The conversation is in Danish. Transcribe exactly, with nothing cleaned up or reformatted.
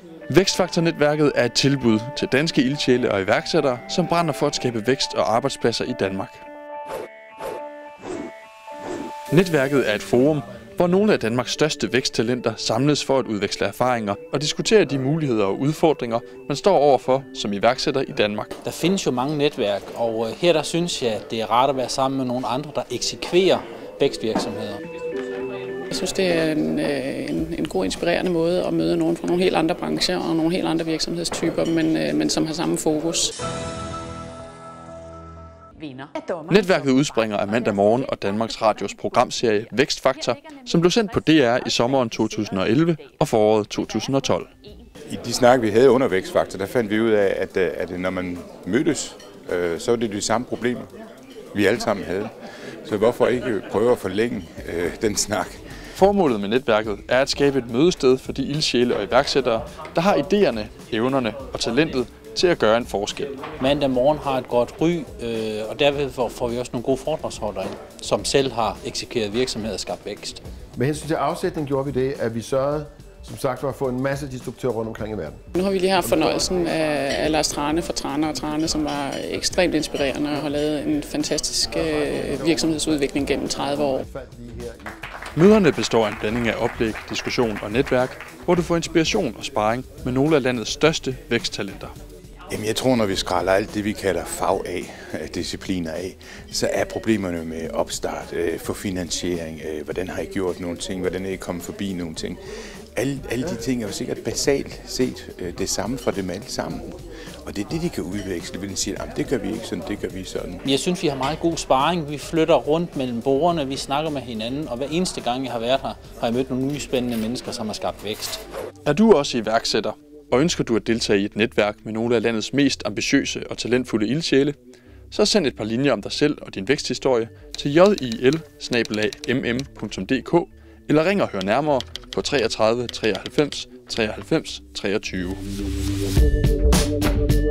Vækstfaktor-netværket er et tilbud til danske ildsjæle og iværksættere, som brænder for at skabe vækst og arbejdspladser i Danmark. Netværket er et forum, hvor nogle af Danmarks største væksttalenter samles for at udveksle erfaringer og diskutere de muligheder og udfordringer, man står overfor som iværksætter i Danmark. Der findes jo mange netværk, og her der synes jeg, at det er rart at være sammen med nogle andre, der eksekverer vækstvirksomheder. Jeg synes, det er en, en, en god, inspirerende måde at møde nogen fra nogle helt andre brancher og nogle helt andre virksomhedstyper, men, men som har samme fokus. Netværket udspringer af Mandag Morgen og Danmarks Radios programserie Vækstfaktor, som blev sendt på D R i sommeren to tusind og elleve og foråret to tusind og tolv. I de snak, vi havde under Vækstfaktor, der fandt vi ud af, at, at når man mødtes, øh, så var det de samme problemer, vi alle sammen havde. Så hvorfor ikke prøve at forlænge øh, den snak? Formålet med netværket er at skabe et mødested for de ildsjæle og iværksættere, der har idéerne, evnerne og talentet til at gøre en forskel. Mandag Morgen har et godt ry, øh, og derved får vi også nogle gode foredragsholdere, som selv har eksekveret virksomheder og skabt vækst. Med hensyn til afsætning gjorde vi det, at vi sørgede, som sagt, for at få en masse disruptører rundt omkring i verden. Nu har vi lige haft fornøjelsen af Lars Thrane fra Thrane og Thrane, som var ekstremt inspirerende og har lavet en fantastisk virksomhedsudvikling gennem tredive år. Møderne består af en blanding af oplæg, diskussion og netværk, hvor du får inspiration og sparring med nogle af landets største væksttalenter. Jamen, jeg tror, når vi skræller alt det, vi kalder fag af, discipliner af, så er problemerne med opstart, for finansiering, hvordan har I gjort nogle ting, hvordan er I kommet forbi nogle ting. Alle, alle de ting er jo sikkert basalt set det samme for dem alle sammen. Og det er det, de kan udveksle, vil de sige, at det gør vi ikke sådan, det gør vi sådan. Jeg synes, vi har meget god sparring. Vi flytter rundt mellem bordene, vi snakker med hinanden, og hver eneste gang, jeg har været her, har jeg mødt nogle nye spændende mennesker, som har skabt vækst. Er du også iværksætter, og ønsker du at deltage i et netværk med nogle af landets mest ambitiøse og talentfulde ildsjæle, så send et par linjer om dig selv og din væksthistorie til j i l bindestreg m m punktum d k eller ring og hør nærmere på treogtredive treoghalvfems treoghalvfems treogtyve.